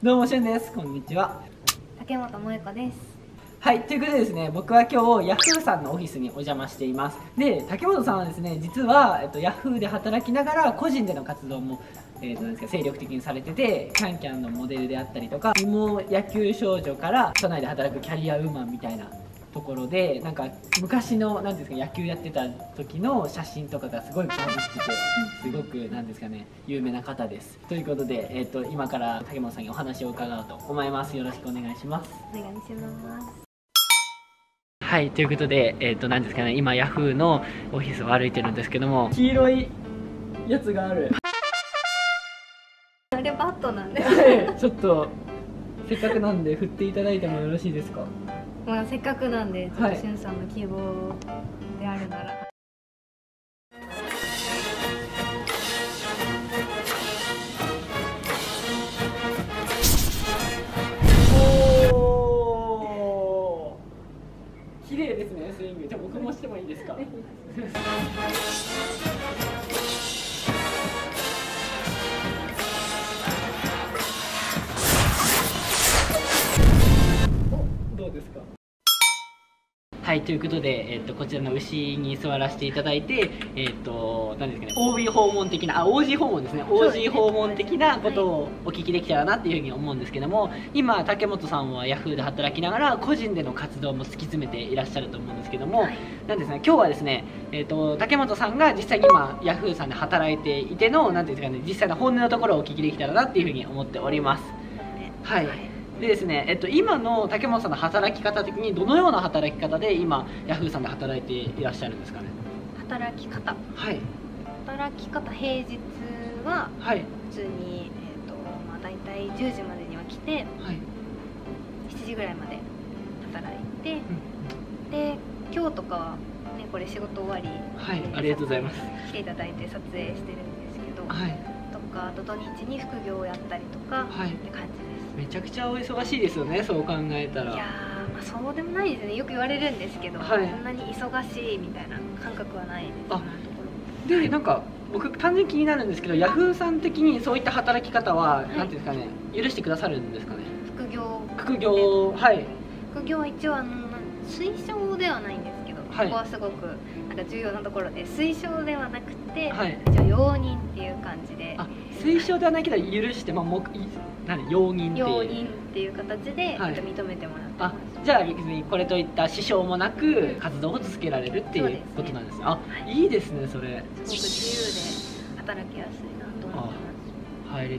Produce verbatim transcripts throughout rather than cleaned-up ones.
どうもしゅんです。こんにちは。 竹本萌子です。 はい、ということでですね、僕は今日ヤフーさんのオフィスにお邪魔しています。で、竹本さんはですね、実は、えっと、ヤフーで働きながら個人での活動も、えーとなんですか、精力的にされてて、キャンキャンのモデルであったりとか、芋野球少女から都内で働くキャリアウーマンみたいなところで、なんか昔のなんていうんですか、野球やってた時の写真とかがすごいバズってて、すごくなんですかね、有名な方です。ということで、えーと今から竹本さんにお話を伺おうと思います。よろしくお願いします。 お願いします。 はい、ということで、えっ、ー、と、なんですかね、今、ヤフーのオフィスを歩いてるんですけども、黄色いやつがある。 あれバットなんです。 ちょっと、せっかくなんで、振っていただいてもよろしいですか。 まあ、せっかくなんで、ちょっとしゅんさんの希望であるなら。 綺麗ですね、スイング。じゃあ僕もしてもいいですか。お、どうですか。はい、ということで、えっと、こちらの牛に座らせていただいて、えっと、何ですかね、オービー 訪問的な、あ、オージー 訪問ですね、オージー 訪問的なことをお聞きできたらなっていうふうに思うんですけども、今、竹本さんはヤフーで働きながら、個人での活動も突き詰めていらっしゃると思うんですけども、なんですね、今日はですね、えっと、竹本さんが実際に今、ヤフーさんで働いていての、なんていうんですかね、実際の本音のところをお聞きできたらなっていうふうに思っております。はい。でですね、えっと、今の竹本さんの働き方的にどのような働き方で今ヤフーさんで働いていらっしゃるんですかね。 働き方、 はい、 働き方、平日ははい普通に、えーとまあ、大体じゅうじまでには来て、 はい、 しちじぐらいまで働いて、 うん、 で今日とかは、ね、これ仕事終わり、 はい、ありがとうございます。 来ていただいて撮影してるんですけど、 はい、 とかあと土日に副業をやったりとか、はい、って感じです。 めちゃくちゃお忙しいですよね、そう考えたら。 いやー、まあ、そうでもないですね。よく言われるんですけど、はい、そんなに忙しいみたいな感覚はないです。あ、 で、はい、なんか僕単純に気になるんですけど、ヤフーさん的にそういった働き方は、はい、なんていうんですかね、許してくださるんですかね。 副業、 副業、はい、 副業は一応あの推奨ではないんですけど、はい、ここはすごくなんか重要なところで、推奨ではなくて、はい、一応容認っていう感じで、あ、 推奨ではないけど許して、まあ、も何容認っていう容認っていう形で、はい、認めてもらってます。 あ、じゃあ別にこれといった支障もなく活動を続けられるっていうことなんですね。あ、はい、いいですね、それ。 すごく自由で働きやすいなと思います。 入り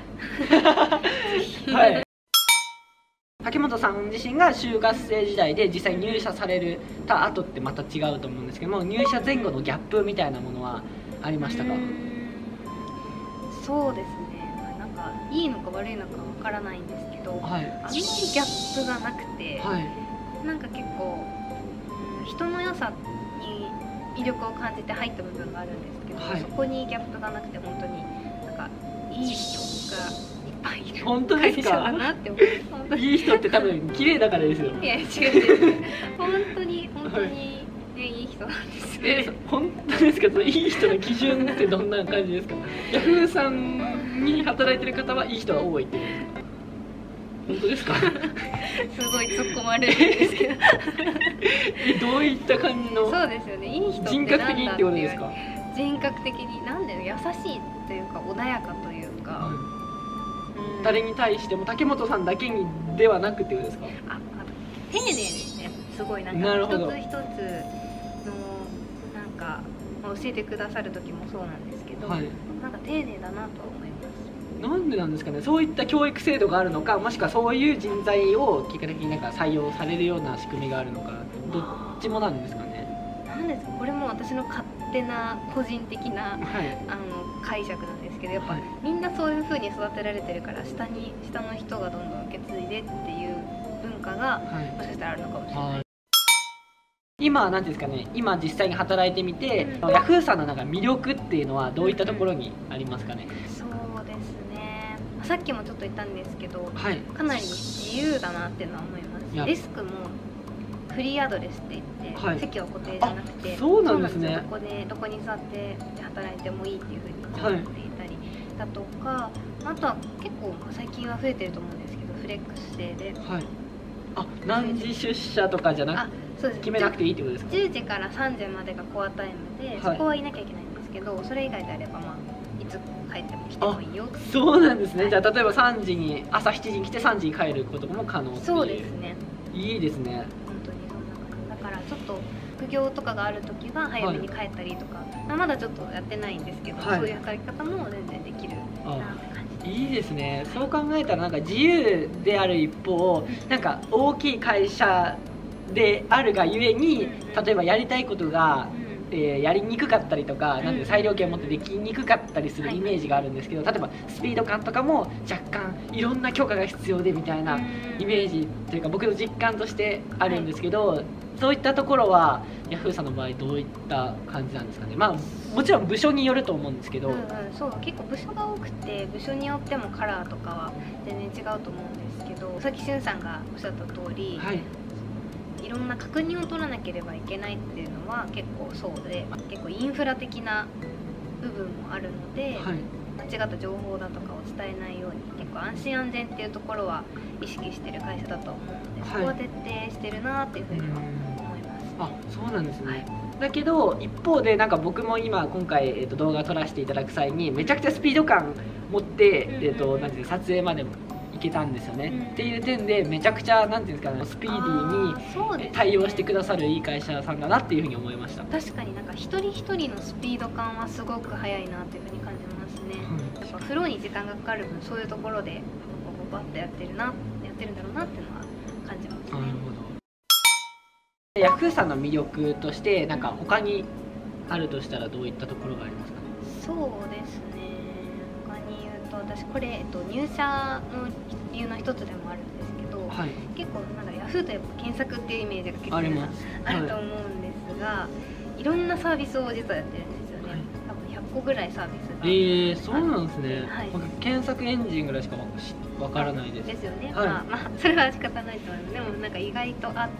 たい。はい。竹本さん自身が就活生時代で実際入社された後ってまた違うと思うんですけども、入社前後のギャップみたいなものはありましたか？ そうですね、なんかいいのか悪いのかわからないんですけど、はい、あんまりギャップがなくて、はい、なんか結構、うん、人の良さに魅力を感じて入った部分があるんですけど、はい、そこにギャップがなくて、本当になんかいい人がいっぱいいる。 本当ですか？ だなって思う。 いい人って多分綺麗だからですよ。 いや、違う違う。本当に本当に、はい、ね、いい人なんですよね。 え、本当ですか？そのいい人の基準ってどんな感じですか？ヤフーさんに働いてる方はいい人が多いってことですか？本当ですか？ すごい突っ込まれるんですけど。 え、どういった感じの？ そうですよね。いい人って人格的にってことですか？ 人格的に、なんで優しいというか穏やかというか。 うん、誰に対しても竹本さんだけにではなくってことですか？ あ、あと丁寧ですね。すごいなんか一つ一つのなんか教えてくださる時もそうなんですけど、はい、なんか丁寧だなと思います。 なんでなんですかね。そういった教育制度があるのか、もしくはそういう人材を結果的になんか採用されるような仕組みがあるのか、どっちもなんですかね。 なんですか、これも私の勝手な個人的な、はい、あの解釈なんですけど、やっぱ、はい、みんなそういう風に育てられてるから、下に下の人がどんどん受け継いでっていう文化が、はい、もしかしたらあるのかもしれない。 今なんていうんですかね、今実際に働いてみて、うん、ヤフーさんのなんか魅力っていうのはどういったところにありますかね。 うん、そうですね。さっきもちょっと言ったんですけど、 はい、 かなり自由だなっていうのは思います。デスクもフリーアドレスって言って、はい、席は固定じゃなくて、 そうなんですね。 どこでどこに座って働いてもいいっていうふうになっていたりだとか、はい、 あとは結構最近は増えてると思うんですけど、フレックス制で、 はい、あ、何時出社とかじゃなくて、そうです、決めなくていいってことですか？ じゅうじからさんじまでがコアタイムで、そこはいなきゃいけないんですけど、それ以外であれば、まあ、いつ帰っても来てもいいよ。 そうなんですね、はい、じゃあ例えばさんじに、朝しちじに来てさんじに帰ることも可能っていう。 そうですね、 いいですね。 本当にそんな感じだから、ちょっと副業とかがある時は早めに帰ったりとか、はい、まあ、まだちょっとやってないんですけど、はい、そういう働き方も全然できるなって感じ。 いいですね。そう考えたらなんか自由である一方、なんか大きい会社であるがゆえに、例えばやりたいことが、えー、やりにくかったりとか、なんで裁量権を持ってできにくかったりするイメージがあるんですけど、例えばスピード感とかも若干いろんな許可が必要でみたいなイメージというか、僕の実感としてあるんですけど、そういったところはヤフーさんの場合どういった感じなんですかね。まあもちろん部署によると思うんですけど、うんうん、 そう結構部署が多くて、部署によってもカラーとかは全然違うと思うんですけど、さっきしゅんさんがおっしゃった通り、はい、いろんな確認を取らなければいけないっていうのは結構そうで、結構インフラ的な部分もあるので、はい、間違った情報だとかを伝えないように結構安心安全っていうところは意識してる会社だと思うので、はい、そこは徹底してるなっていうふうには思いますね。 あ、そうなんですね、はい、だけど一方でなんか僕も今今回、えー、と動画撮らせていただく際にめちゃくちゃスピード感持って、うんうん、えー、となんていう撮影までもいけたんですよね、うん、っていう点でめちゃくちゃなんていうんですかね、スピーディーに対応してくださるいい会社さんだなっていうふうに思いました。 確かになんか一人一人のスピード感はすごく速いなっていうふうに感じますね、うん、やっぱフローに時間がかかる分、そういうところでバッとやってるなやってるんだろうなっていうのは感じますね。なるほど。 ヤフーさんの魅力としてなんか他にあるとしたらどういったところがありますかね。 そうですね、他に言うと私これ、えっと、入社の理由の一つでもあるんですけど、はい、結構なんかヤフーとやっぱ検索っていうイメージが結構あると思うんですが、はい、いろんなサービスを実はやってるんですよね、はい、多分ひゃっこぐらいサービスが。 えー、そうなんですね、はい、僕検索エンジンぐらいしかわからないです。 ですよね、はい、まあ、まあそれは仕方ないと思います。でもなんか意外とあって、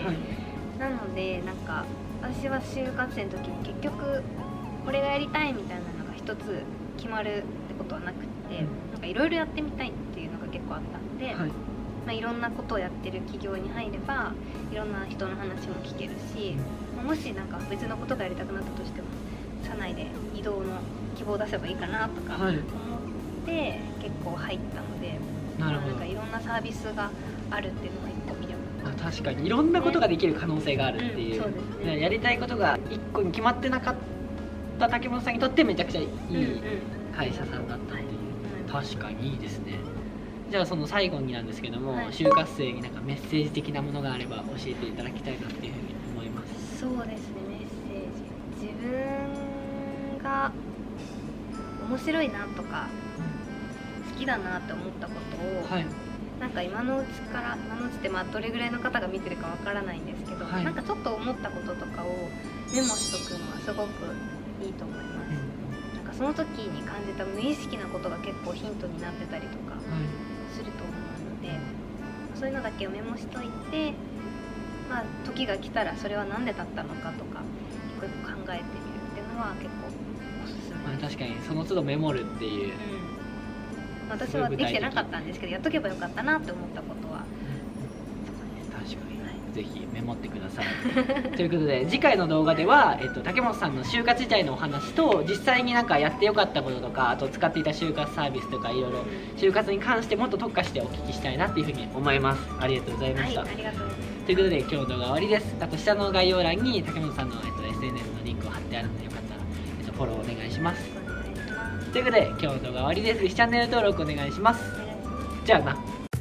はい、なのでなんか私は就活生の時に結局これがやりたいみたいなのが一つ決まるってことはなくて、なんかいろいろやってみたいっていうのが結構あったんで、はい、まあ、いろんなことをやってる企業に入ればいろんな人の話も聞けるし、まあ、もしなんか別のことがやりたくなったとしても社内で移動の希望を出せばいいかなとか思って結構入ったので、なるほど、なんかいろんなサービスがあるっていうのが一個魅力。 あ、確かにいろんなことができる可能性があるっていう、うん、そうですね、やりたいことが一個に決まってなかった竹本さんにとってめちゃくちゃいい会社さんだったっていう、うんうん、確かにいいですね。じゃあその最後になんですけども、はい、就活生になんかメッセージ的なものがあれば教えていただきたいなっていうふうに思います。 そうですね、メッセージ、自分が面白いなとか、うん、好きだなって思ったことを、はい、なんか今のうちから、今のうちってまあどれぐらいの方が見てるかわからないんですけど、はい、なんかちょっと思ったこととかをメモしとくのはすごくいいと思います、うん、なんかその時に感じた無意識なことが結構ヒントになってたりとかすると思うので、そういうのだけをメモしといて、まあ時が来たらそれは何でだったのかとか一個一個考えてみるっていうのは結構おすすめです。 まあ、確かにその都度メモるっていう、うん、 私はできてなかったんですけど、やっとけばよかったなって思ったことは、 うん、確かに、はい、ぜひメモってくださいということで次回の動画では、えっと、竹本さんの就活時代のお話と実際になんかやってよかったこととか、あと使っていた就活サービスとかいろいろ就活に関してもっと特化してお聞きしたいなっていうふうに思います。ありがとうございました、 はい、ありがとうございます。 ということで今日の動画は終わりです。あと下の概要欄に竹本さんの、えっと、エスエヌエス のリンクを貼ってあるのでよかったら、えっと、フォローお願いします。ということで今日の動画終わりです。チャンネル登録お願いします。じゃあな。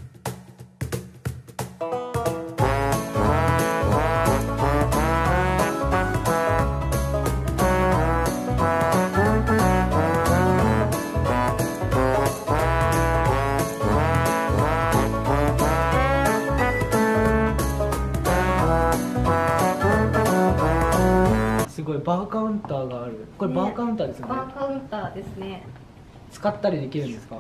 すごいバーカウンターがある。これバーカウンターですよね。 バーカウンターですね。 使ったりできるんですか？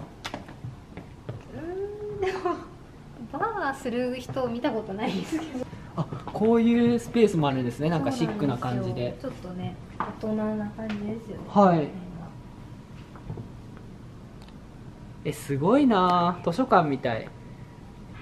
うん、でもバーする人を見たことないですけど。 あ、こういうスペースもあるんですね。なんかシックな感じで。 ちょっとね、大人な感じですよね。 はい。 えすごいな、図書館みたい。